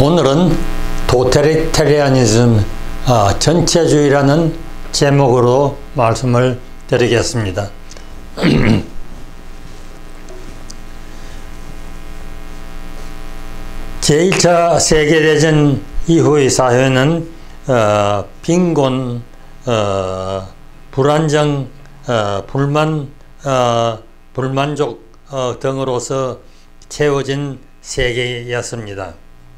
오늘은 토탈리테리아니즘 전체주의라는 제목으로 말씀을 드리겠습니다. 제1차 세계대전 이후의 사회는 빈곤, 불안정, 불만족 등으로서 채워진 세계였습니다.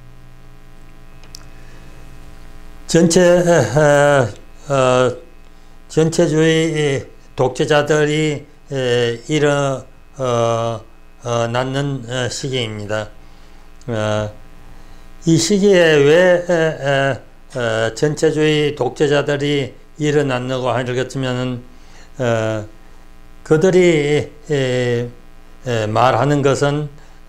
전체주의 독재자들이 일어나는 시기입니다. 이 시기에 왜 전체주의 독재자들이 일어났는고 하겠지만은 그들이 말하는 것은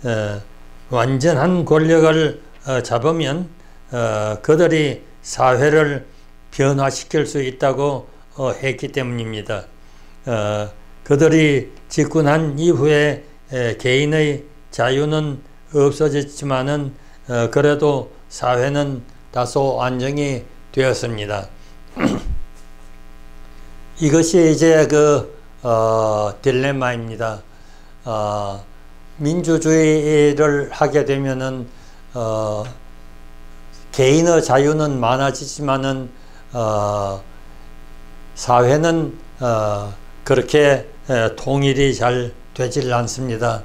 완전한 권력을 잡으면 그들이 사회를 변화시킬 수 있다고 했기 때문입니다. 그들이 집권한 이후에 개인의 자유는 없어졌지만은 그래도 사회는 다소 안정이 되었습니다. 이것이 이제 딜레마입니다. 민주주의를 하게 되면은 개인의 자유는 많아지지만은 사회는 그렇게 통일이 잘 되질 않습니다.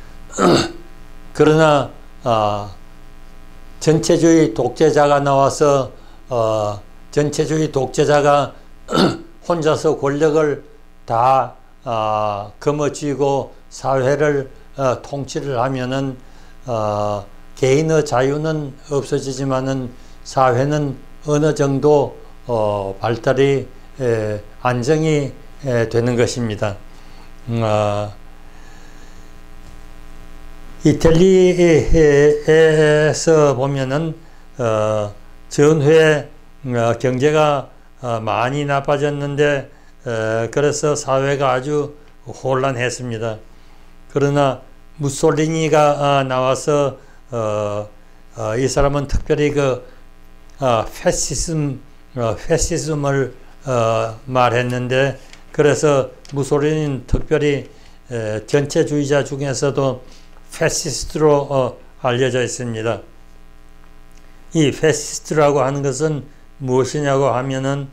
그러나 전체주의 독재자가 나와서 전체주의 독재자가 혼자서 권력을 다 거머쥐고 사회를 통치를 하면은 개인의 자유는 없어지지만은 사회는 어느 정도 발달이 안정이 되는 것입니다. 이탈리아에서 보면은 전후에 경제가 많이 나빠졌는데 그래서 사회가 아주 혼란했습니다. 그러나 무솔리니가 나와서 이 사람은 특별히 패시즘을 말했는데, 그래서 무솔리니는 특별히 전체주의자 중에서도 패시스트로 알려져 있습니다. 이 패시스트라고 하는 것은 무엇이냐고 하면은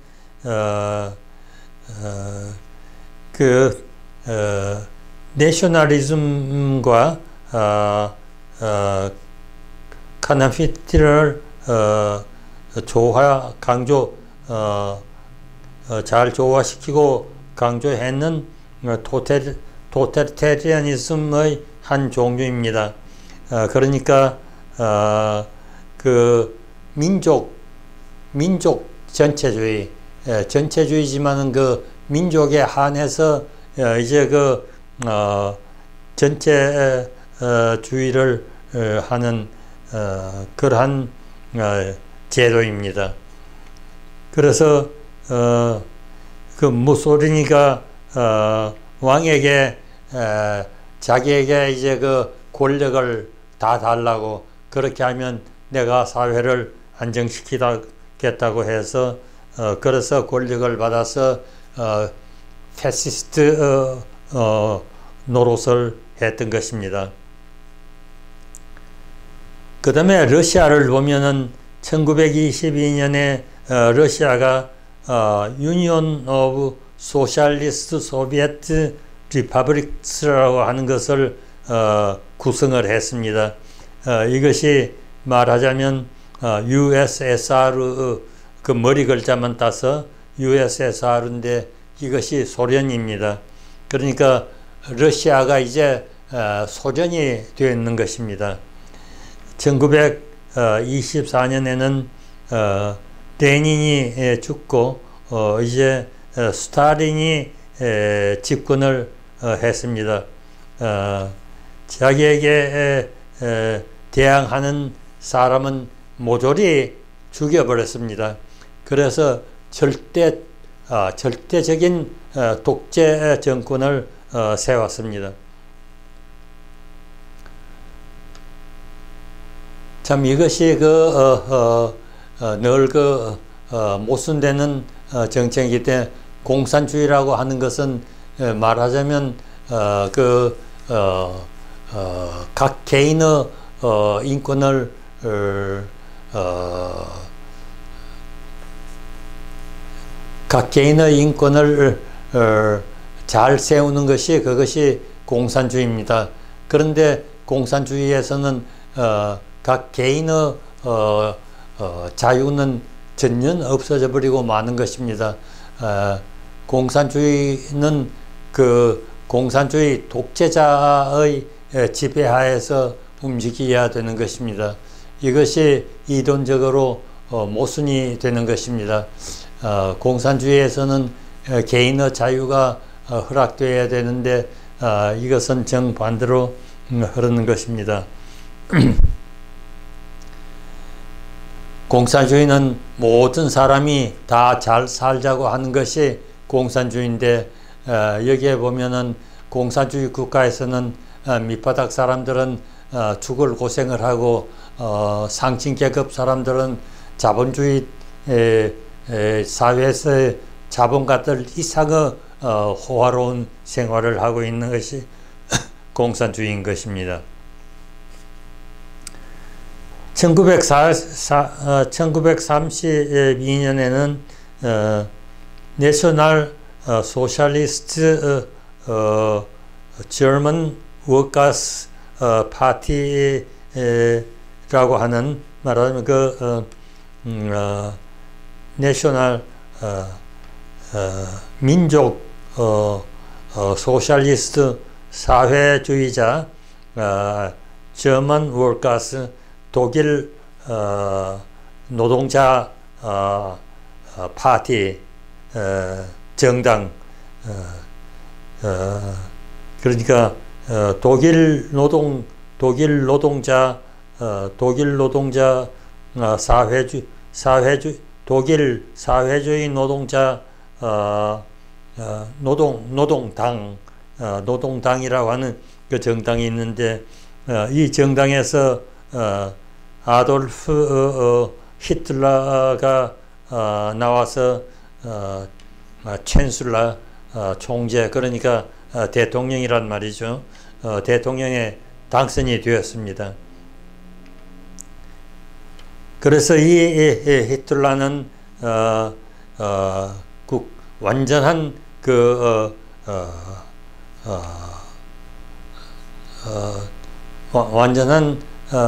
내셔널리즘과 카나피티를 잘 조화시키고 강조했는 토탈리테리아니즘의 한 종류입니다. 그러니까 민족 전체주의, 전체주의지만은 민족에 한해서 이제 전체주의를 하는 그러한 제도입니다. 그래서 무솔리니가 왕에게 자기에게 이제 권력을 다 달라고, 그렇게 하면 내가 사회를 안정시키겠다고 해서 그래서 권력을 받아서 패시스트 노릇을 했던 것입니다. 그 다음에 러시아를 보면은 1922년에 러시아가 유니온 오브 소셜리스트 소비에트 리퍼블릭스라고 하는 것을 구성을 했습니다. 이것이 말하자면 USSR 머리 글자만 따서 USSR인데 이것이 소련입니다. 그러니까 러시아가 이제 소련이 되어 있는 것입니다. 1924년에는 레닌이 죽고 이제 스탈린이 집권을 했습니다. 자기에게 대항하는 사람은 모조리 죽여버렸습니다. 그래서 절대적인 독재 정권을 세웠습니다. 참 이것이 늘 모순되는 정책이기 때문에 공산주의라고 하는 것은 말하자면 각 개인의 인권을 잘 세우는 것이 그것이 공산주의입니다. 그런데 공산주의에서는 각 개인의 자유는 전혀 없어져 버리고 마는 것입니다. 공산주의는 공산주의 독재자의 지배하에서 움직여야 되는 것입니다. 이것이 이론적으로 모순이 되는 것입니다. 공산주의에서는 개인의 자유가 허락되어야 되는데 이것은 정반대로 흐르는 것입니다. 공산주의는 모든 사람이 다 잘 살자고 하는 것이 공산주의인데 여기에 보면은 공산주의 국가에서는 밑바닥 사람들은 죽을 고생을 하고 상층계급 사람들은 자본주의 사회에서의 자본가들 이상의 호화로운 생활을 하고 있는 것이 공산주의인 것입니다. 1932년에는 내셔널 소셜리스트 저먼 워커스 파티라고 하는 말하자면 내셔널 민족 소셜리스트 사회주의자 저먼 워커스 독일 노동자 파티 정당 그러니까 독일 노동자 독일 사회주의 노동자 노동당이라고 하는 그 정당이 있는데 이 정당에서 아돌프 히틀러가 나와서 챈슬러 총재 그러니까 대통령이란 말이죠. 대통령에 당선이 되었습니다. 그래서 이 히틀러는 완전한 완전한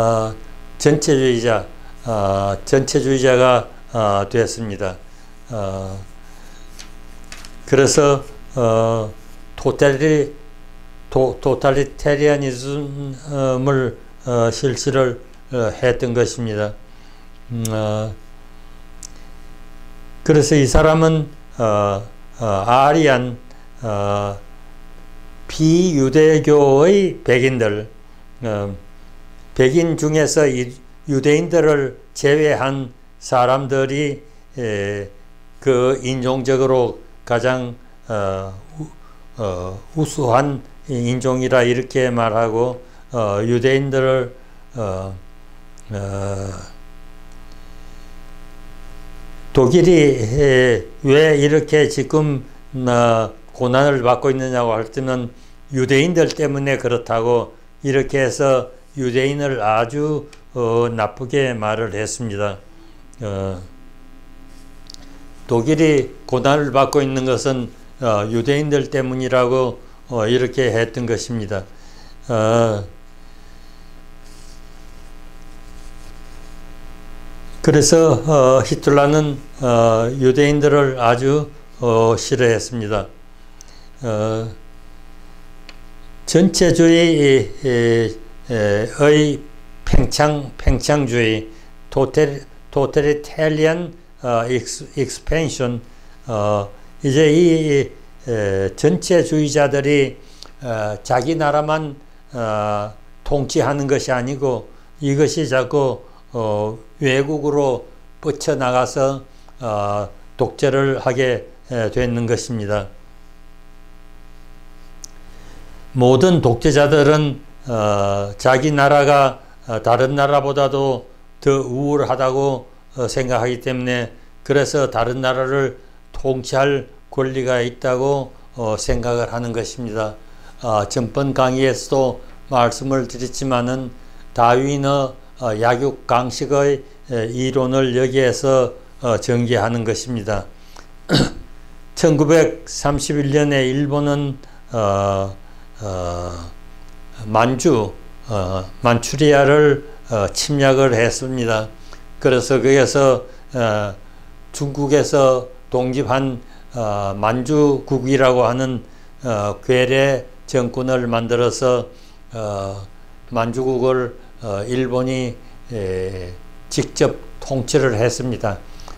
전체주의자가 되었습니다. 그래서 토탈리테리아니즘을 실시를 했던 것입니다. 그래서 이 사람은 아리안 비유대교의 백인들 백인 중에서 유대인들을 제외한 사람들이 그 인종적으로 가장 우수한 인종이라 이렇게 말하고 유대인들을 독일이 왜 이렇게 지금 고난을 받고 있느냐고 할 때는 유대인들 때문에 그렇다고 이렇게 해서 유대인을 아주 나쁘게 말을 했습니다. 독일이 고난을 받고 있는 것은 유대인들 때문이라고 이렇게 했던 것입니다. 그래서 히틀러는 유대인들을 아주 싫어했습니다. 전체주의의 팽창주의, 토탈리테리안 익스펜션, 이제 이 전체주의자들이 자기 나라만 통치하는 것이 아니고 이것이 자꾸 외국으로 뻗쳐나가서 독재를 하게 되는 것입니다. 모든 독재자들은 자기 나라가 다른 나라보다도 더 우월하다고 생각하기 때문에 그래서 다른 나라를 통치할 권리가 있다고 생각을 하는 것입니다. 전번 강의에서도 말씀을 드렸지만은 다윈의 약육강식의 이론을 여기에서 전개하는 것입니다. 1931년에 일본은 만추리아를 침략을 했습니다. 그래서 거기에서 중국에서 독립한 만주국이라고 하는 괴뢰 정권을 만들어서 만주국을 일본이 직접 통치를 했습니다.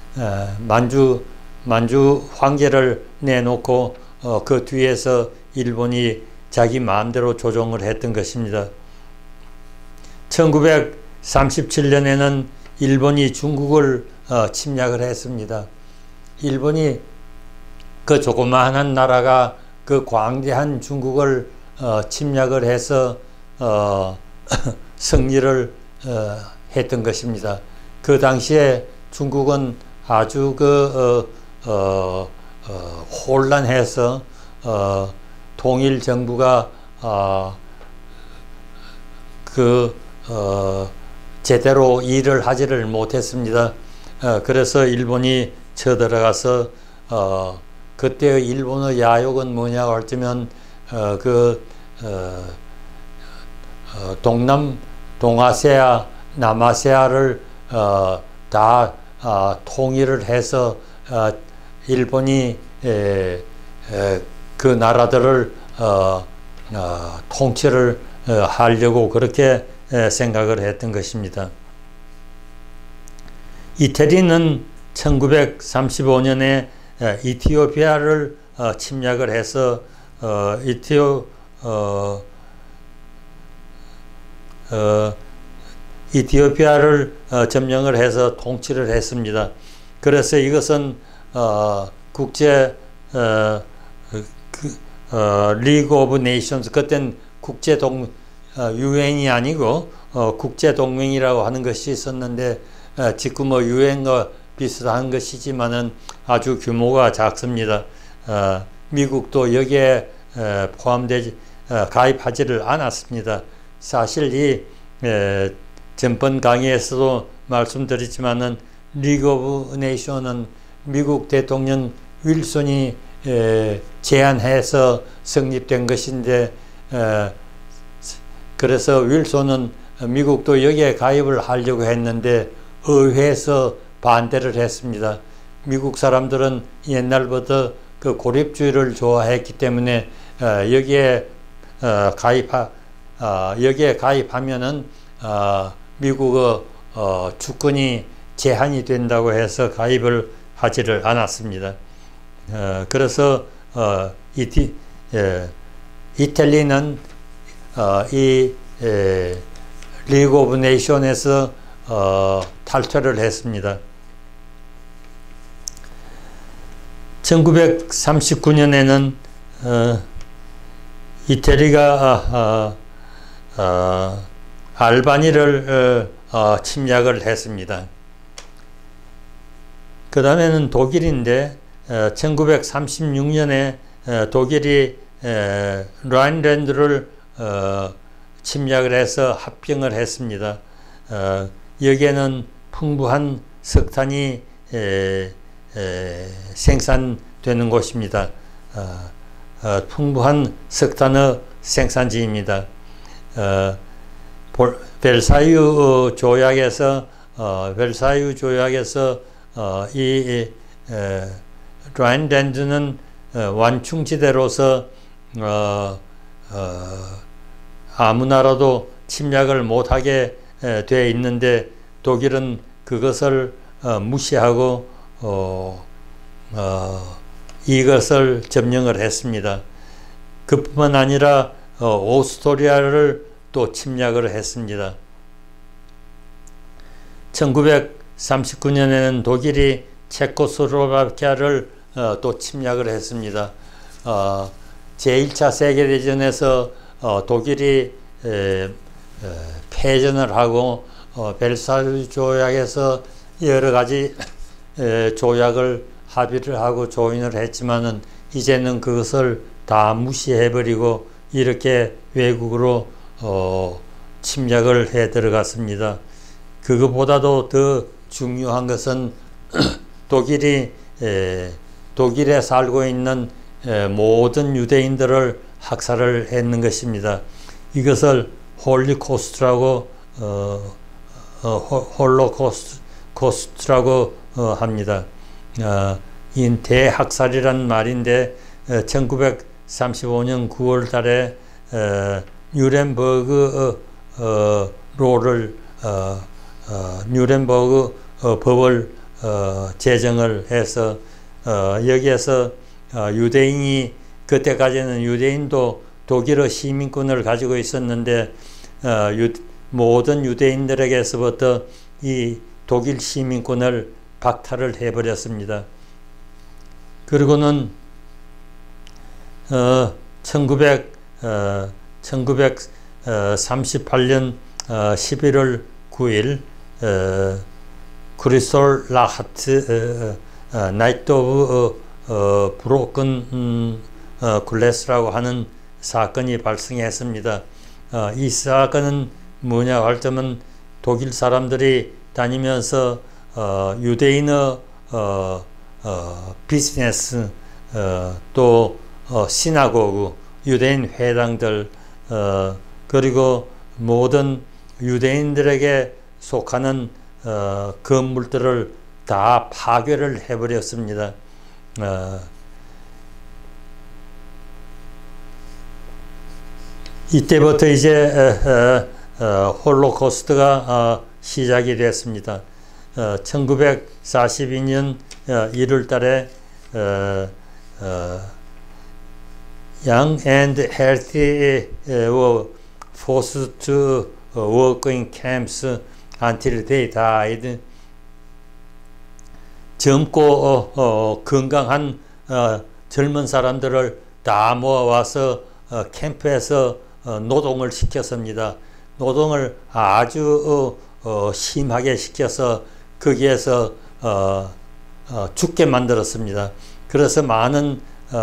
만주 황제를 내놓고 그 뒤에서 일본이 자기 마음대로 조정을 했던 것입니다. 1937년에는 일본이 중국을 침략을 했습니다. 일본이 그 조그마한 나라가 그 광대한 중국을 침략을 해서 승리를 했던 것입니다. 그 당시에 중국은 아주 혼란해서 통일 정부가 제대로 일을 하지를 못했습니다. 그래서 일본이 쳐들어가서 그때의 일본의 야욕은 뭐냐고 할 때면 동아시아, 남아시아를 다 통일을 해서 일본이 그 나라들을 통치를 하려고 그렇게 생각을 했던 것입니다. 이태리는 1935년에 이티오피아를 침략을 해서 이티오피아를 점령을 해서 통치를 했습니다. 그래서 이것은 국제 리그 오브 네이션스, 그땐 유엔이 아니고 국제동맹이라고 하는 것이 있었는데 지금의 유엔과 비슷한 것이지만은 아주 규모가 작습니다. 미국도 여기에 가입하지를 않았습니다. 사실 이 전번 강의에서도 말씀드렸지만은 리그 오브 네이션은 미국 대통령 윌슨이 제안해서 성립된 것인데, 그래서 윌슨은 미국도 여기에 가입을 하려고 했는데 의회에서 반대를 했습니다. 미국 사람들은 옛날부터 그 고립주의를 좋아했기 때문에 여기에 가입하면은 미국의 주권이 제한이 된다고 해서 가입을 하지를 않았습니다. 그래서 이탈리아는 이 리그 오브 네이션에서 탈퇴를 했습니다. 1939년에는 이태리가 알바니를 침략을 했습니다. 그 다음에는 독일인데 1936년에 독일이 라인랜드를 침략을 해서 합병을 했습니다. 여기에는 풍부한 석탄이 생산되는 곳입니다. 풍부한 석탄의 생산지입니다. 벨사유 조약에서 이 라인랜드는 완충지대로서 아무 나라도 침략을 못하게 되어 있는데 독일은 그것을 무시하고 이것을 점령을 했습니다. 그뿐만 아니라 오스트리아를 또 침략을 했습니다. 1939년에는 독일이 체코슬로바키아를 또 침략을 했습니다. 제1차 세계대전에서 독일이 패전을 하고 벨사르 조약에서 여러 가지 조약을 합의를 하고 조인을 했지만은 이제는 그것을 다 무시해버리고 이렇게 외국으로 침략을 해 들어갔습니다. 그것보다도 더 중요한 것은 독일에 살고 있는 모든 유대인들을 학살을 했는 것입니다. 이것을 홀리코스트라고 홀로코스트라고 합니다. 이 대학살이란 말인데 1935년 9월 달에 뉴렌버그 뉴렌버그 법을 제정을 해서 여기에서 유대인이 그때까지는 유대인도 독일어 시민권을 가지고 있었는데 모든 유대인들에게서부터 이 독일 시민권을 박탈을 해버렸습니다. 그리고는 1938년 11월 9일 크리솔 라하트 나이트 오브 브로큰 글래스라고 하는 사건이 발생했습니다. 이 사건은 뭐냐 할 때면 독일 사람들이 다니면서 유대인의 비즈니스 또 시나고그 유대인 회당들 그리고 모든 유대인들에게 속하는 건물들을 다 파괴를 해버렸습니다. 이때부터 이제 홀로코스트가 시작이 됐습니다. 1942년 1월 달에 Young and healthy were forced to work in camps until they died. 젊고 건강한 젊은 사람들을 다 모아와서 캠프에서 노동을 시켰습니다. 노동을 아주 심하게 시켜서 거기에서 죽게 만들었습니다. 그래서 많은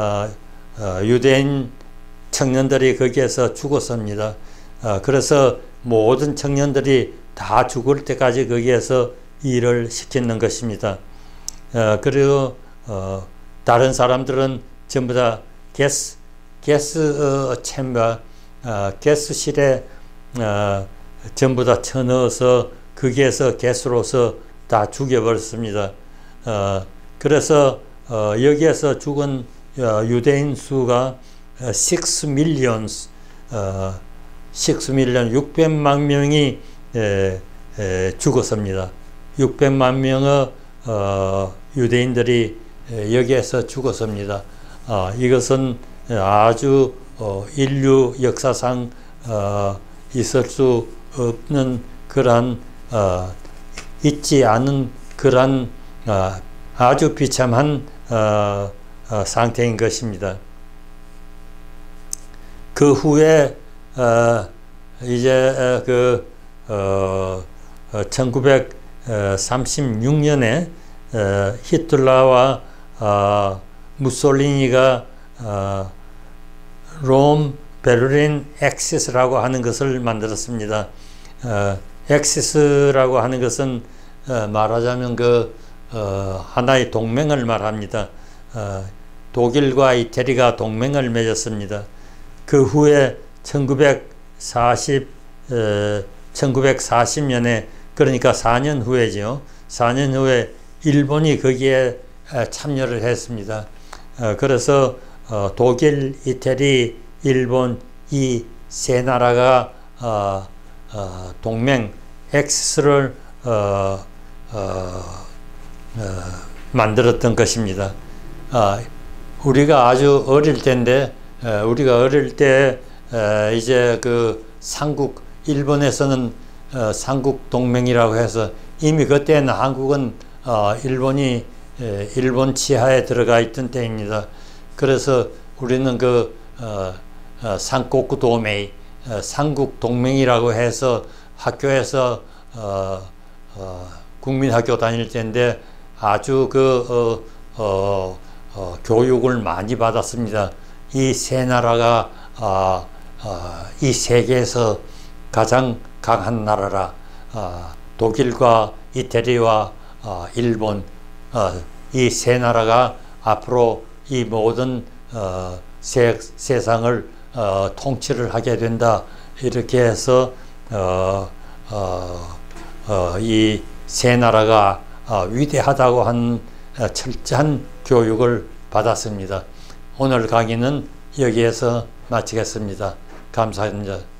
유대인 청년들이 거기에서 죽었습니다. 그래서 모든 청년들이 다 죽을 때까지 거기에서 일을 시키는 것입니다. 그리고 다른 사람들은 전부 다 가스 챔버 가스실에 전부 다 쳐넣어서 거기에서 가스로서 다 죽여버렸습니다. 그래서 여기에서 죽은 유대인 수가 6밀리언 600만 명이 죽었습니다. 600만 명의 유대인들이 여기에서 죽었습니다. 이것은 아주 인류 역사상 있을 수 없는 그러한 있지 않은 그러한 아주 비참한 상태인 것입니다. 그 후에 이제 1936년에 히틀러와 무솔리니가 롬 베를린 엑시스라고 하는 것을 만들었습니다. 엑시스라고 하는 것은 말하자면 하나의 동맹을 말합니다. 독일과 이태리가 동맹을 맺었습니다. 그 후에 1940년에 그러니까 4년 후에죠. 4년 후에 일본이 거기에 참여를 했습니다. 그래서 독일, 이태리, 일본 이 세 나라가 동맹 엑스를 만들었던 것입니다. 우리가 아주 어릴 때인데 우리가 어릴 때 이제 삼국 일본에서는 삼국 동맹이라고 해서 이미 그때는 한국은 일본 치하에 들어가 있던 때입니다. 그래서 우리는 삼국 동맹이라고 해서 학교에서 국민학교 다닐 때인데 아주 교육을 많이 받았습니다. 이 세 나라가 이 세계에서 가장 강한 나라라. 독일과 이태리와 일본 이 세 나라가 앞으로 이 모든 세상을 통치를 하게 된다. 이렇게 해서 이 세 나라가 위대하다고 한 철저한 교육을 받았습니다. 오늘 강의는 여기에서 마치겠습니다. 감사합니다.